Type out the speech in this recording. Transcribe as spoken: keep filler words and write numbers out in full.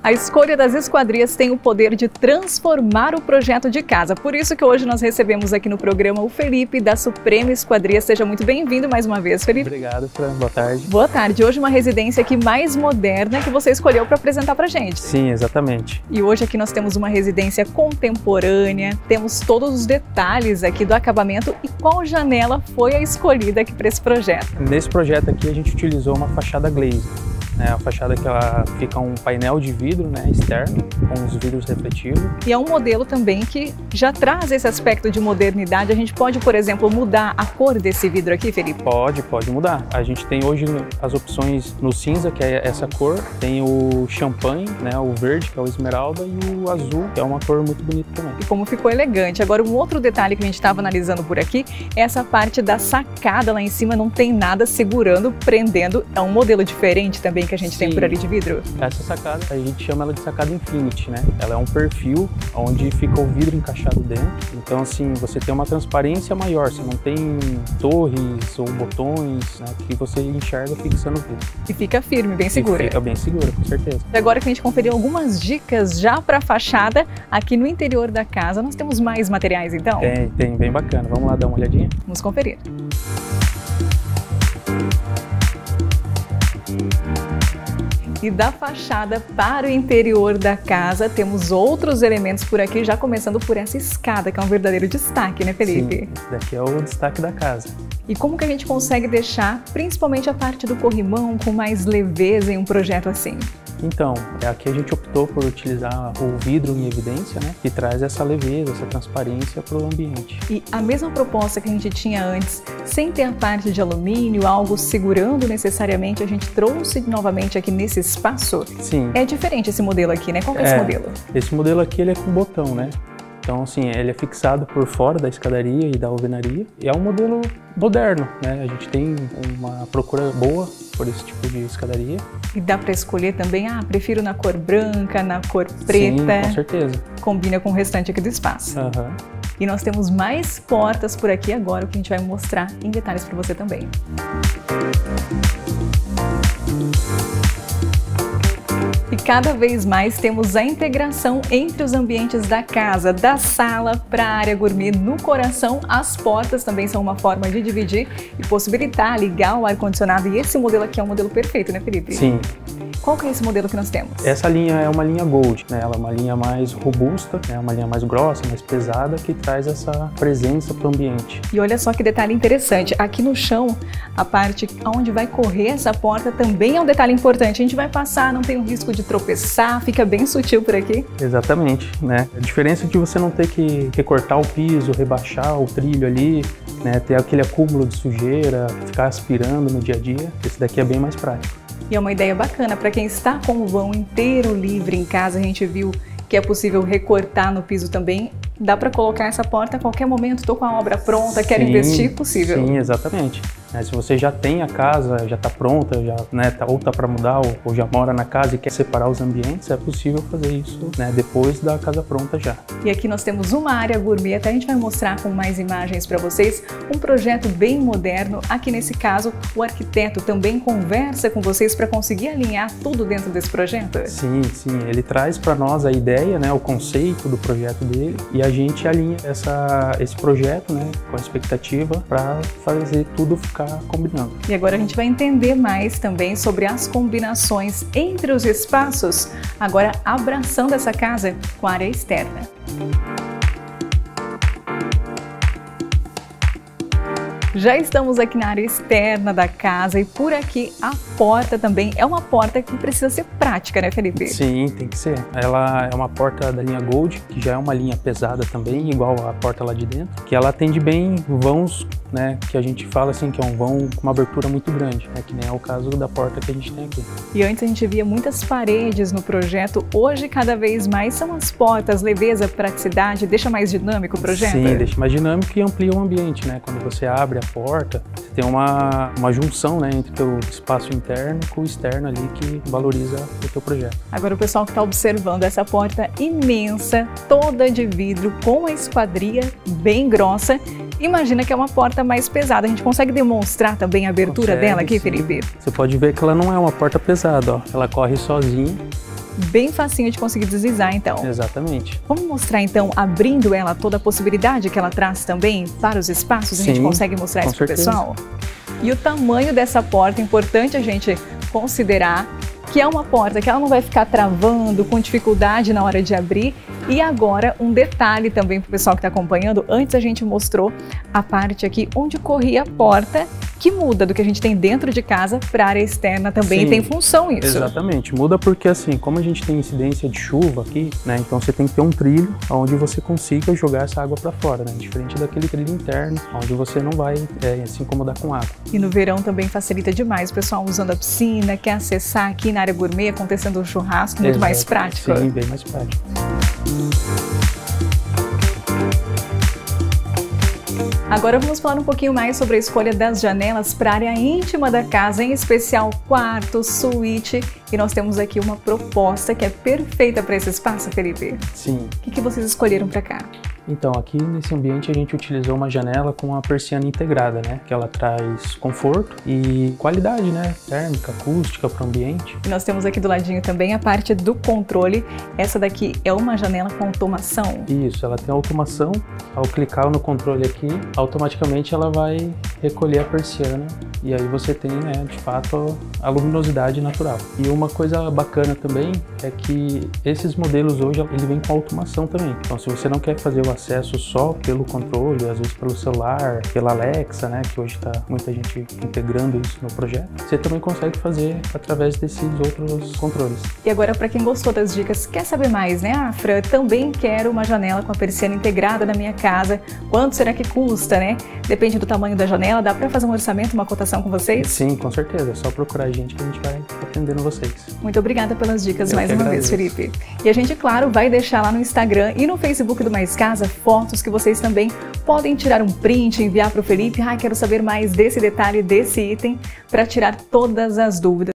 A escolha das esquadrias tem o poder de transformar o projeto de casa. Por isso que hoje nós recebemos aqui no programa o Felipe da Suprema Esquadria. Seja muito bem-vindo mais uma vez, Felipe. Obrigado, Fran. Boa tarde. Boa tarde. Hoje uma residência aqui mais moderna que você escolheu para apresentar pra gente. Sim, exatamente. E hoje aqui nós temos uma residência contemporânea, temos todos os detalhes aqui do acabamento e qual janela foi a escolhida aqui para esse projeto. Nesse projeto aqui a gente utilizou uma fachada glaze. É, a fachada que ela fica um painel de vidro, né, externo, com os vidros refletivos. E é um modelo também que já traz esse aspecto de modernidade. A gente pode, por exemplo, mudar a cor desse vidro aqui, Felipe? Pode, pode mudar. A gente tem hoje as opções no cinza, que é essa cor, tem o champanhe, né, o verde, que é o esmeralda, e o azul, que é uma cor muito bonita também. E como ficou elegante. Agora, um outro detalhe que a gente estava analisando por aqui é essa parte da sacada lá em cima, não tem nada segurando, prendendo. É um modelo diferente também que a gente Sim. tem por ali de vidro? Essa sacada, a gente chama ela de sacada infinity, né? Ela é um perfil onde fica o vidro encaixado dentro. Então, assim, você tem uma transparência maior, você não tem torres ou botões, né, que você enxerga fixando o vidro. E fica firme, bem segura. E fica bem segura, com certeza. Agora que a gente conferiu algumas dicas já para a fachada, aqui no interior da casa, nós temos mais materiais então? Tem, tem, bem bacana. Vamos lá dar uma olhadinha? Vamos conferir. E da fachada para o interior da casa, temos outros elementos por aqui, já começando por essa escada, que é um verdadeiro destaque, né, Felipe? Sim, esse daqui é o destaque da casa. E como que a gente consegue deixar, principalmente a parte do corrimão, com mais leveza em um projeto assim? Então, aqui a gente optou por utilizar o vidro em evidência, né, que traz essa leveza, essa transparência para o ambiente. E a mesma proposta que a gente tinha antes, sem ter a parte de alumínio, algo segurando necessariamente, a gente trouxe novamente aqui nesse espaço? Sim. É diferente esse modelo aqui, né? Qual que é, é esse modelo? Esse modelo aqui ele é com botão, né? Então, assim, ele é fixado por fora da escadaria e da alvenaria. E é um modelo moderno, né? A gente tem uma procura boa por esse tipo de escadaria. E dá para escolher também, ah, prefiro na cor branca, na cor preta. Sim, com certeza. Combina com o restante aqui do espaço. Uhum. E nós temos mais portas por aqui agora, que a gente vai mostrar em detalhes para você também. E cada vez mais temos a integração entre os ambientes da casa, da sala para a área gourmet. No coração, as portas também são uma forma de dividir e possibilitar ligar o ar-condicionado. E esse modelo aqui é um modelo perfeito, né, Felipe? Sim. Qual que é esse modelo que nós temos? Essa linha é uma linha Gold, né? Ela é uma linha mais robusta, é né? uma linha mais grossa, mais pesada, que traz essa presença para o ambiente. E olha só que detalhe interessante, aqui no chão, a parte onde vai correr essa porta também é um detalhe importante. A gente vai passar, não tem o risco de tropeçar, fica bem sutil por aqui. Exatamente, né? A diferença é de você não ter que, que cortar o piso, rebaixar o trilho ali, né? Ter aquele acúmulo de sujeira, ficar aspirando no dia a dia. Esse daqui é bem mais prático. E é uma ideia bacana para quem está com o vão inteiro livre em casa. A gente viu que é possível recortar no piso também. Dá para colocar essa porta a qualquer momento. Estou com a obra pronta, quero sim, investir, possível. Sim, exatamente. É, se você já tem a casa, já está pronta, já, né, tá, ou está para mudar, ou, ou já mora na casa e quer separar os ambientes, é possível fazer isso, né, depois da casa pronta já. E aqui nós temos uma área gourmet, até a gente vai mostrar com mais imagens para vocês, um projeto bem moderno. Aqui nesse caso, o arquiteto também conversa com vocês para conseguir alinhar tudo dentro desse projeto? Sim, sim. Ele traz para nós a ideia, né, o conceito do projeto dele, e a gente alinha essa, esse projeto, né, com a expectativa para fazer tudo ficar combinando. E agora a gente vai entender mais também sobre as combinações entre os espaços, agora abraçando essa casa com a área externa. Já estamos aqui na área externa da casa e por aqui a porta também é uma porta que precisa ser prática, né, Felipe? Sim, tem que ser. Ela é uma porta da linha Gold, que já é uma linha pesada também, igual a porta lá de dentro, que ela atende bem vãos, né, que a gente fala assim que é um vão com uma abertura muito grande, né, que nem é o caso da porta que a gente tem aqui. E antes a gente via muitas paredes no projeto, hoje cada vez mais são as portas, leveza, praticidade, deixa mais dinâmico o projeto? Sim, deixa mais dinâmico e amplia o ambiente, né, quando você abre a porta, você tem uma, uma junção, né, entre o espaço interno com o externo ali que valoriza o teu projeto. Agora o pessoal que está observando essa porta imensa, toda de vidro, com a esquadria bem grossa, imagina que é uma porta mais pesada. A gente consegue demonstrar também a abertura Consegue, dela aqui, sim. Felipe? Você pode ver que ela não é uma porta pesada, ó. Ela corre sozinha, Bem facinho de conseguir deslizar, então. Exatamente. Vamos mostrar, então, abrindo ela, toda a possibilidade que ela traz também para os espaços? Sim, a gente consegue mostrar isso para o pessoal? E o tamanho dessa porta, é importante a gente considerar que é uma porta que ela não vai ficar travando, com dificuldade na hora de abrir. E agora, um detalhe também para o pessoal que está acompanhando, antes a gente mostrou a parte aqui onde corria a porta, que muda do que a gente tem dentro de casa para a área externa também. Sim, tem função isso. Exatamente, muda porque assim, como a gente tem incidência de chuva aqui, né, então você tem que ter um trilho onde você consiga jogar essa água para fora, né, diferente daquele trilho interno, onde você não vai é, se incomodar com água. E no verão também facilita demais, o pessoal usando a piscina, quer acessar aqui na área gourmet, acontecendo um churrasco, muito Exato. mais prático. Sim, bem mais prático. Agora vamos falar um pouquinho mais sobre a escolha das janelas para a área íntima da casa, em especial quarto, suíte. E nós temos aqui uma proposta que é perfeita para esse espaço, Felipe. Sim. O que, que vocês escolheram para cá? Então, aqui nesse ambiente a gente utilizou uma janela com a persiana integrada, né? Que ela traz conforto e qualidade, né? Térmica, acústica para o ambiente. E nós temos aqui do ladinho também a parte do controle. Essa daqui é uma janela com automação? Isso, ela tem automação. Ao clicar no controle aqui, automaticamente ela vai recolher a persiana. E aí você tem, né, de fato, a luminosidade natural. E uma coisa bacana também é que esses modelos hoje, ele vem com automação também. Então, se você não quer fazer o acesso só pelo controle, às vezes pelo celular, pela Alexa, né, que hoje está muita gente integrando isso no projeto, você também consegue fazer através desses outros controles. E agora, para quem gostou das dicas, quer saber mais, né? Ah, Fran, também quero uma janela com a persiana integrada na minha casa. Quanto será que custa, né? Depende do tamanho da janela, dá para fazer um orçamento, uma cotação com vocês? Sim, com certeza. É só procurar a gente que a gente vai atendendo vocês. Muito obrigada pelas dicas Eu mais uma agradeço. vez, Felipe. E a gente, claro, vai deixar lá no Instagram e no Facebook do Mais Casa fotos que vocês também podem tirar um print, enviar para o Felipe. Ah, quero saber mais desse detalhe, desse item, para tirar todas as dúvidas.